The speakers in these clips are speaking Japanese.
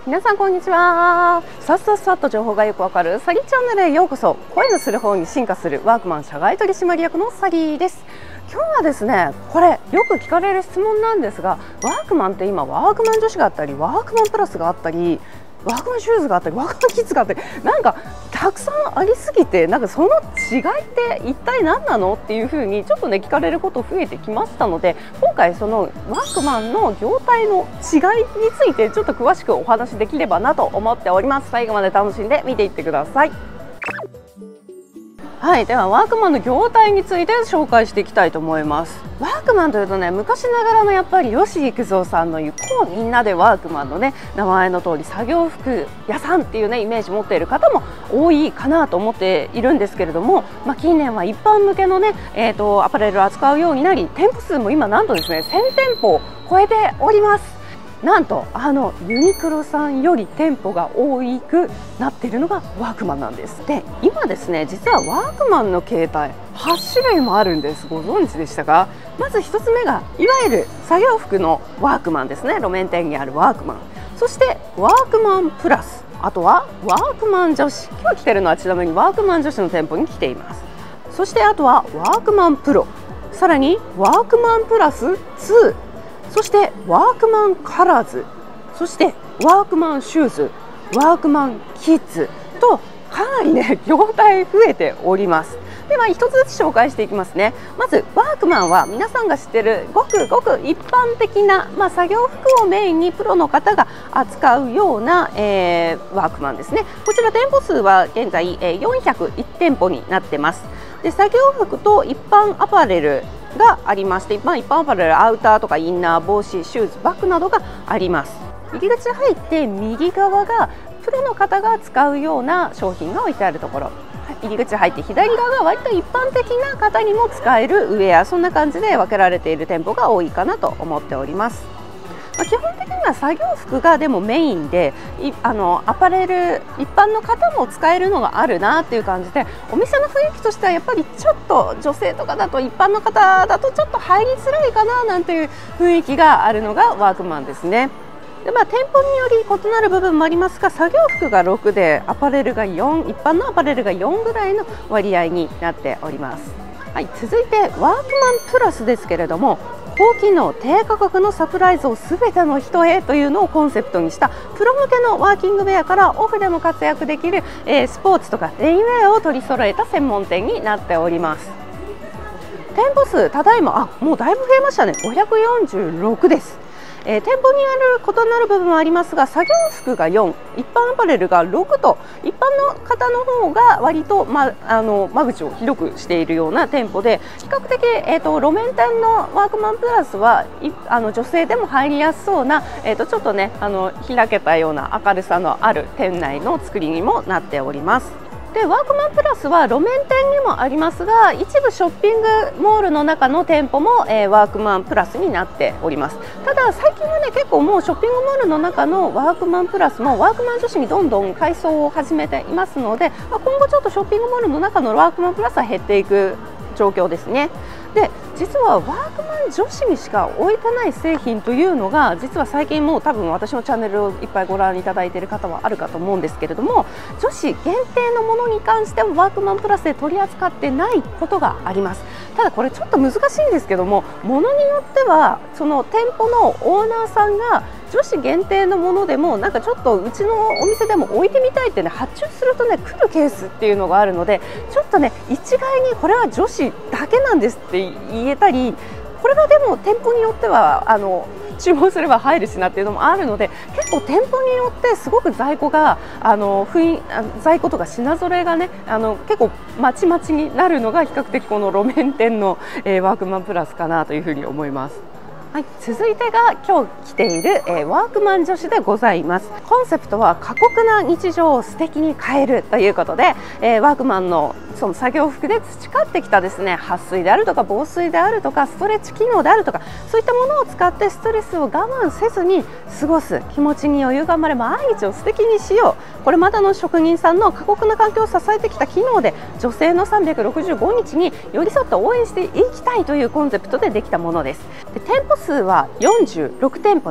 皆さんこんにちは。さっさっと情報がよくわかるサギチャンネルへようこそ。声のする方に進化するワークマン社外取締役のサギです。今日はですね、これよく聞かれる質問なんですが、ワークマンって今ワークマン女子があったり、ワークマンプラスがあったり、ワークマンシューズがあったり、ワークマンキッズがあったり、なんかたくさんありすぎて、なんかその違いって一体何なのっていう風にちょっとね聞かれること増えてきましたので、今回そのワークマンの業態の違いについてちょっと詳しくお話しできればなと思っております。最後まで楽しんで見ていってください。はい、ではワークマンの業態について紹介していきたいと思います。ワークマンというとね、昔ながらのやっぱり吉幾三さんの言う「みんなでワークマン」のね名前の通り作業服屋さんっていうねイメージ持っている方も多いかなと思っているんですけれども、近年は一般向けのね、アパレルを扱うようになり、店舗数も今なんとですね1000店舗を超えております。なんとユニクロさんより店舗が多くなっているのがワークマンなんです。で今ですね、実はワークマンの形態8種類もあるんです。ご存知でしたか？まず1つ目がいわゆる作業服のワークマンですね。路面店にあるワークマン、そしてワークマンプラス、あとはワークマン女子、今日来てるのはちなみにワークマン女子の店舗に来ています。そしてあとはワークマンプロ、さらにワークマンプラス2、そしてワークマンカラーズ、そしてワークマンシューズ、ワークマンキッズとかなりね業態増えております。では一つずつ紹介していきますね。まずワークマンは皆さんが知ってるごくごく一般的な、作業服をメインにプロの方が扱うような、ワークマンですね。こちら店舗数は現在、401店舗になってます。で作業服と一般アパレルがありまして、一般アパレル、アウターとかインナー、帽子、シューズ、バッグなどがあります。入り口入って右側がプロの方が使うような商品が置いてあるところ、入り口入って左側が割と一般的な方にも使えるウェア、そんな感じで分けられている店舗が多いかなと思っております。基本的には作業服がでもメインで、アパレル一般の方も使えるのがあるなっていう感じで、お店の雰囲気としてはやっぱりちょっと女性とかだと一般の方だとちょっと入りづらいかななんていう雰囲気があるのがワークマンですね。で店舗により異なる部分もありますが、作業服が6でアパレルが4、一般のアパレルが4ぐらいの割合になっております。はい、続いてワークマンプラスですけれども、高機能低価格のサプライズをすべての人へというのをコンセプトにしたプロ向けのワーキングウェアからオフでも活躍できる、スポーツとかレインウェアを取り揃えた専門店になっております。店舗数ただいまもうだいぶ増えましたね。546です。店舗にある異なる部分はありますが、作業服が4、一般アパレルが6と、一般の方の方が割と、間口を広くしているような店舗で、比較的、路面店のワークマンプラスは女性でも入りやすそうな、ちょっとね開けたような明るさのある店内の作りにもなっております。でワークマンプラスは路面店にもありますが、一部ショッピングモールの中の店舗も、ワークマンプラスになっております。ただ最近はね結構もうショッピングモールの中のワークマンプラスもワークマン女子にどんどん改装を始めていますので、今後ちょっとショッピングモールの中のワークマンプラスは減っていく状況ですね。で実はワークマン女子にしか置いてない製品というのが、実は最近もう多分私のチャンネルをいっぱいご覧いただいている方はあるかと思うんですけれども、女子限定のものに関してもワークマンプラスで取り扱ってないことがあります。ただこれちょっと難しいんですけども、ものによってはその店舗のオーナーさんが女子限定のものでもなんかちょっとうちのお店でも置いてみたいってね発注するとね来るケースっていうのがあるので、ちょっとね一概にこれは女子だけなんですって言えたり、これがでも店舗によっては注文すれば入るしなっていうのもあるので、結構店舗によってすごく在庫が在庫とか品揃えがね結構まちまちになるのが比較的この路面店の、ワークマンプラスかなというふうに思います。はい、続いてが今日来ている、ワークマン女子でございます。コンセプトは過酷な日常を素敵に変えるということで、ワークマンのその作業服で培ってきたですね、撥水であるとか防水であるとかストレッチ機能であるとか、そういったものを使ってストレスを我慢せずに過ごす、気持ちに余裕が生まれ毎日を素敵にしよう、これまでの職人さんの過酷な環境を支えてきた機能で女性の365日に寄り添って応援していきたいというコンセプトでできたものです。で店舗数は46店舗です。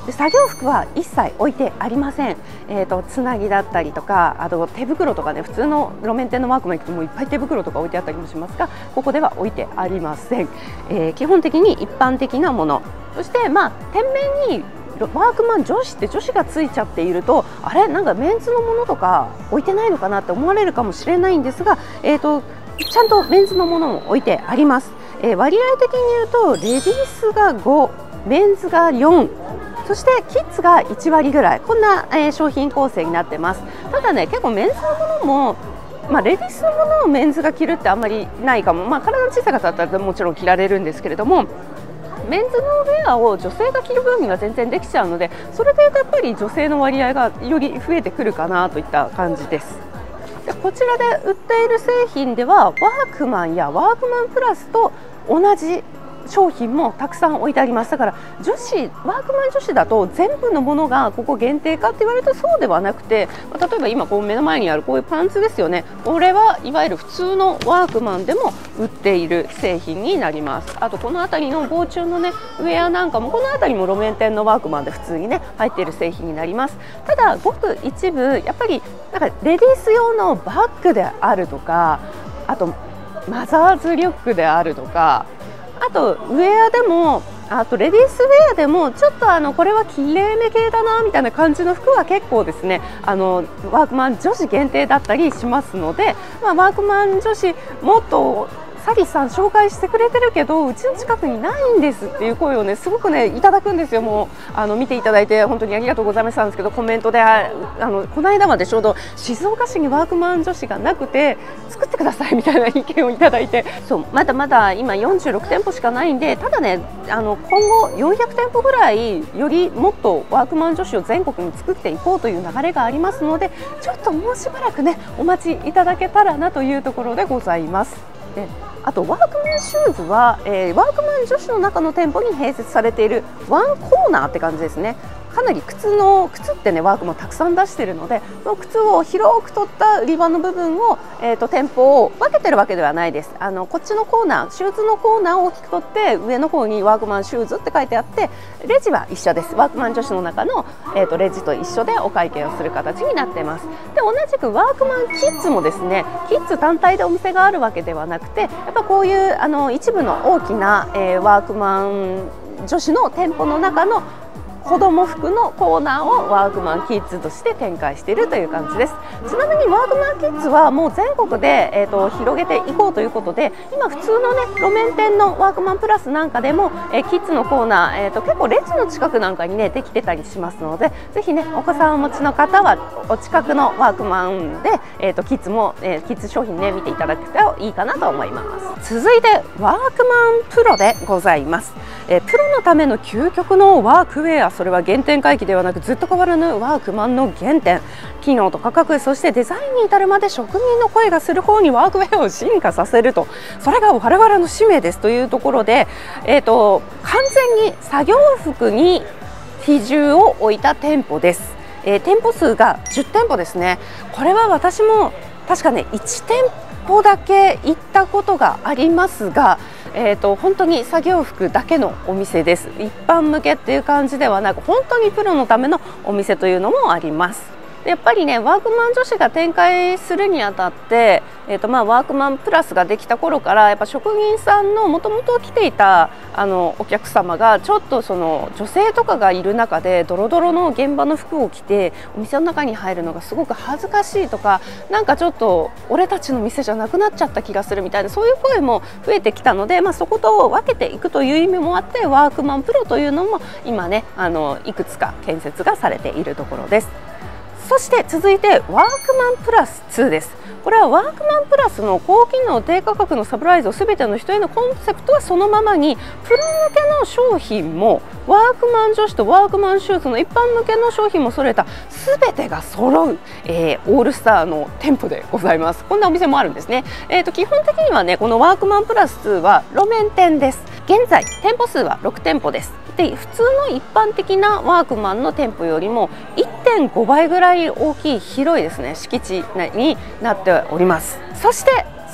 で作業服は一切置いてありません。つなぎだったりとか、あと手袋とかね、普通の路面店のワークマン行くともういっぱい手袋とか置いてあったりもしますが、ここでは置いてありません。基本的に一般的なもの、そして店面にワークマン女子って女子がついちゃっていると、あれなんかメンズのものとか置いてないのかなって思われるかもしれないんですが、ちゃんとメンズのものも置いてあります。割合的に言うとレディースが5、メンズが4、そしてキッズが1割ぐらい、こんな、商品構成になってます。ただね、結構メンズのものもレディースのものをメンズが着るってあんまりないかも。体の小さい方だったらもちろん着られるんですけれども、メンズのウェアを女性が着る分には全然できちゃうので、それでやっぱり女性の割合がより増えてくるかなといった感じです。でこちらで売っている製品ではワークマンやワークマンプラスと同じ商品もたくさん置いてあります。だからワークマン女子だと全部のものがここ限定かって言われるとそうではなくて、例えば今こう目の前にあるこういうパンツですよね。これはいわゆる普通のワークマンでも売っている製品になります。あとこの辺りの防虫のねウェアなんかも、この辺りも路面店のワークマンで普通にね入っている製品になります。ただごく一部やっぱりなんかレディース用のバッグであるとか、あとマザーズリュックであるとか、あとウェアでも、あとレディースウェアでもちょっとこれはきれいめ系だなみたいな感じの服は結構ですね、ワークマン女子限定だったりしますので、ワークマン女子もっとサリさん紹介してくれてるけどうちの近くにないんですっていう声をねすごくねいただくんですよ。もう見ていただいて本当にありがとうございましたんですけど、コメントでこの間までちょうど静岡市にワークマン女子がなくて作ってくださいみたいな意見をいただいて、そうまだまだ今46店舗しかないんで、ただね今後400店舗ぐらいよりもっとワークマン女子を全国に作っていこうという流れがありますので、ちょっともうしばらくねお待ちいただけたらなというところでございます。であとワークマンシューズは、ワークマン女子の中の店舗に併設されているワンコーナーって感じですね。かなり靴ってねワークマンたくさん出しているので、その靴を広く取った売り場の部分を、店舗を分けてるわけではないです。こっちのコーナー、シューズのコーナーを大きく取って上の方にワークマンシューズって書いてあって、レジは一緒です。ワークマン女子の中の、レジと一緒でお会計をする形になっています。で同じくワークマンキッズもですね、キッズ単体でお店があるわけではなくて、やっぱこういう一部の大きな、ワークマン女子の店舗の中の子供服のコーナーをワークマンキッズとして展開しているという感じです。ちなみにワークマンキッズはもう全国で、広げていこうということで、今普通のね路面店のワークマンプラスなんかでも、キッズのコーナー、結構レジの近くなんかにねできてたりしますので、ぜひねお子さんをお持ちの方はお近くのワークマンで、キッズも、キッズ商品ね見ていただくといいかなと思います。続いてワークマンプロでございます。プロのための究極のワークウェア、それは原点回帰ではなくずっと変わらぬワークマンの原点、機能と価格、そしてデザインに至るまで職人の声がする方にワークウェアを進化させると、それが我々の使命ですというところで、完全に作業服に比重を置いた店舗です。店舗数が10店舗ですね。これは私も確かね1店舗だけ行ったことがありますが、本当に作業服だけのお店です。一般向けっていう感じではなく、本当にプロのためのお店というのもあります。でやっぱりねワークマン女子が展開するにあたって、ワークマンプラスができた頃からやっぱ職人さんのもともと来ていたお客様がちょっとその女性とかがいる中でドロドロの現場の服を着てお店の中に入るのがすごく恥ずかしいとか、なんかちょっと俺たちの店じゃなくなっちゃった気がするみたいな、そういう声も増えてきたので、そこと分けていくという意味もあってワークマンプロというのも今ねいくつか建設がされているところです。そして続いてワークマンプラス2です。これはワークマンプラスの高機能低価格のサプライズを全ての人へのコンセプトはそのままに、プロ向けの商品もワークマン女子とワークマンシューズの一般向けの商品も揃えた全てが揃う、オールスターの店舗でございます。こんなお店もあるんですね。基本的にはねこのワークマンプラス2は路面店です。現在店舗数は6店舗です。で普通の一般的なワークマンの店舗よりも 1.5 倍ぐらい大きい広いですね敷地になっております。そして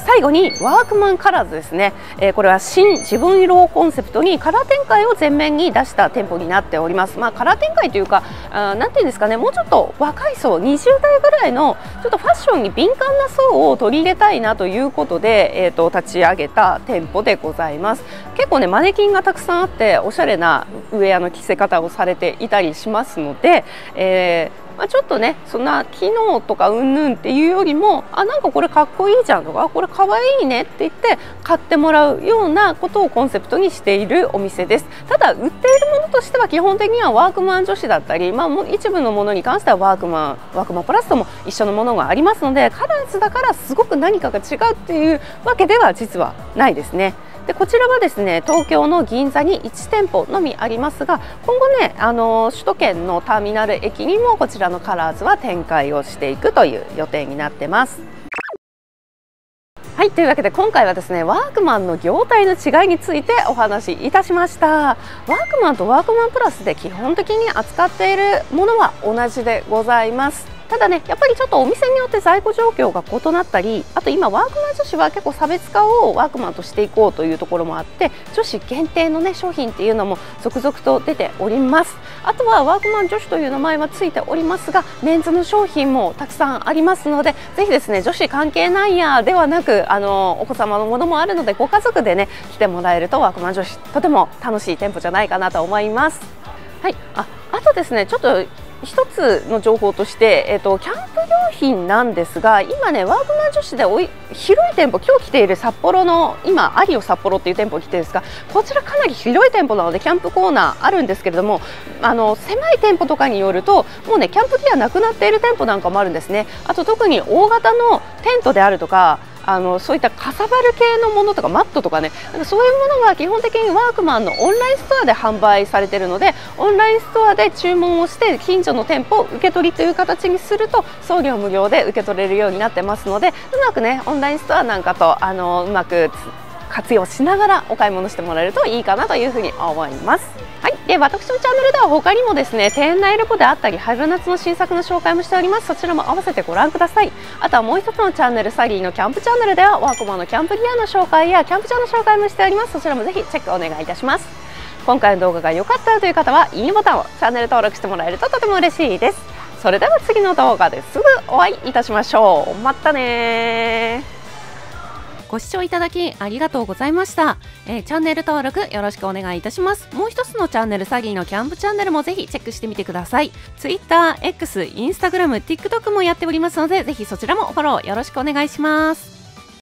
最後にワークマンカラーズですね、これは新自分色をコンセプトにカラー展開を前面に出した店舗になっております。カラー展開というか、なんていうんですかね、もうちょっと若い層、20代ぐらいのちょっとファッションに敏感な層を取り入れたいなということで、立ち上げた店舗でございます。結構ね、マネキンがたくさんあっておしゃれなウェアの着せ方をされていたりしますので、ちょっとね、そんな機能とかうんぬんっていうよりも、なんかこれかっこいいじゃんとか、これかわいいねって言って買ってもらうようなことをコンセプトにしているお店です。ただ売っているものとしては基本的にはワークマン女子だったり、もう一部のものに関してはワークマンプラスとも一緒のものがありますので、カラーズだからすごく何かが違うっていうわけでは実はないですね。でこちらはですね、東京の銀座に1店舗のみありますが、今後ね、首都圏のターミナル駅にもこちらのカラーズは展開をしていくという予定になってます。はい、というわけで今回はですね、ワークマンの業態の違いについてお話しいたしました。ワークマンとワークマンプラスで基本的に扱っているものは同じでございます。ただね、やっぱりちょっとお店によって在庫状況が異なったり、あと今ワークマン女子は結構差別化をワークマンとしていこうというところもあって、女子限定のね商品っていうのも続々と出ております。あとはワークマン女子という名前はついておりますが、メンズの商品もたくさんありますので、ぜひですね、女子関係ないやではなく、お子様のものもあるので、ご家族でね来てもらえるとワークマン女子とても楽しい店舗じゃないかなと思います。はい、あとですね、ちょっと一つの情報として、キャンプ用品なんですが、今ねワークマン女子で広い店舗、今日来ている札幌の今アリオ札幌っていう店舗に来てるんですが、こちらかなり広い店舗なのでキャンプコーナーあるんですけれども、狭い店舗とかによるともうねキャンプギアなくなっている店舗なんかもあるんですね。あと特に大型のテントであるとか、そういったかさばる系のものとかマットとかね、そういうものが基本的にワークマンのオンラインストアで販売されているので、オンラインストアで注文をして近所の店舗受け取りという形にすると送料無料で受け取れるようになってますので、うまくねオンラインストアなんかとうまく活用しながらお買い物してもらえるといいかなというふうに思います。はい、で私のチャンネルでは他にもですね、店内旅行であったり春夏の新作の紹介もしております。そちらも合わせてご覧ください。あとはもう一つのチャンネル、サリーのキャンプチャンネルではワークマンのキャンプギアの紹介やキャンプ場の紹介もしております。そちらもぜひチェックお願いいたします。今回の動画が良かったという方はいいねボタンを、チャンネル登録してもらえるととても嬉しいです。それでは次の動画ですぐお会いいたしましょう。またね。ご視聴いただきありがとうございました。チャンネル登録よろしくお願いいたします。もう一つのチャンネル、サギーのキャンプチャンネルもぜひチェックしてみてください。Twitter、X、Instagram、TikTok もやっておりますので、ぜひそちらもフォローよろしくお願いします。